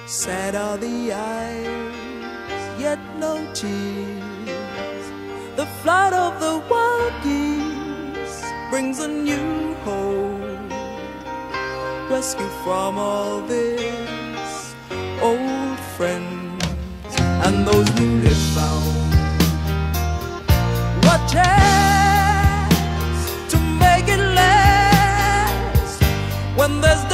Sad are the eyes, yet no tears. The flight of the wild geese brings a new hope. Rescue from all this, old friends and those newly found. What chance to make it last when there's